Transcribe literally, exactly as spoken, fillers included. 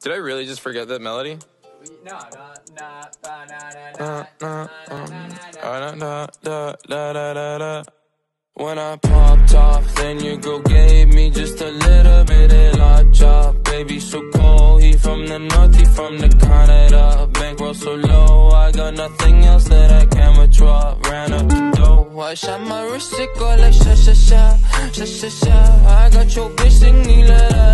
Did I really just forget that melody? No, no, When I popped off, then your girl gave me just a little bit of la chop. Baby so cold, he from the north, he from the Canada. Bankroll so low, I got nothing else that I can withdraw. Ran up the dough, I shot my wrist, it go like sha sha sha, sha sha sha. I got your bitch singing la la.